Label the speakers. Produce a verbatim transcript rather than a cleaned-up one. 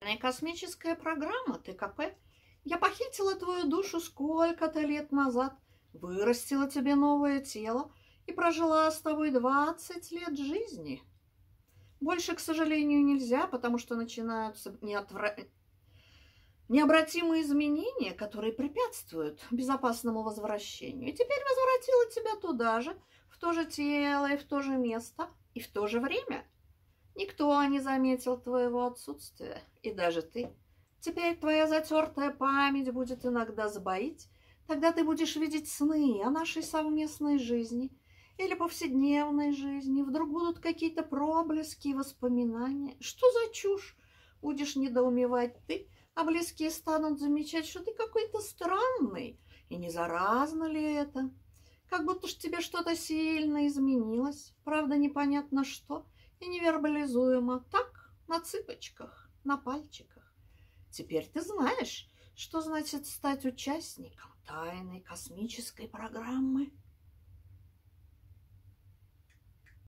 Speaker 1: Космическая программа ТКП. Я похитила твою душу сколько-то лет назад, вырастила тебе новое тело и прожила с тобой двадцать лет жизни. Больше, к сожалению, нельзя, потому что начинаются неотвра... необратимые изменения, которые препятствуют безопасному возвращению. И теперь возвратила тебя туда же, в то же тело и в то же место, и в то же время. Никто не заметил твоего отсутствия, и даже ты. Теперь твоя затертая память будет иногда сбоить, тогда ты будешь видеть сны о нашей совместной жизни или повседневной жизни. Вдруг будут какие-то проблески и воспоминания. Что за чушь? Будешь недоумевать ты, а близкие станут замечать, что ты какой-то странный. И не заразно ли это? Как будто ж тебе что-то сильно изменилось. Правда, непонятно что. И невербализуемо. Так, на цыпочках, на пальчиках. Теперь ты знаешь, что значит стать участником тайной космической программы.